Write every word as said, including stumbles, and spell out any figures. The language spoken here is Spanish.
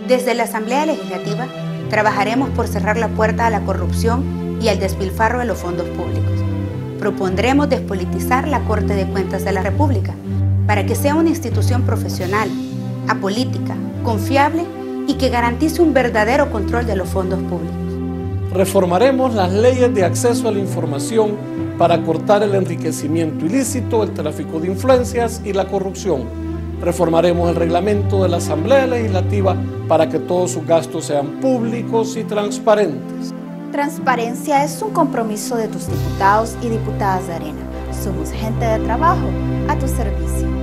Desde la Asamblea Legislativa, trabajaremos por cerrar la puerta a la corrupción y al despilfarro de los fondos públicos. Propondremos despolitizar la Corte de Cuentas de la República para que sea una institución profesional, apolítica, confiable y que garantice un verdadero control de los fondos públicos. Reformaremos las leyes de acceso a la información para cortar el enriquecimiento ilícito, el tráfico de influencias y la corrupción. Reformaremos el reglamento de la Asamblea Legislativa para que todos sus gastos sean públicos y transparentes. Transparencia es un compromiso de tus diputados y diputadas de Arena. Somos gente de trabajo a tu servicio.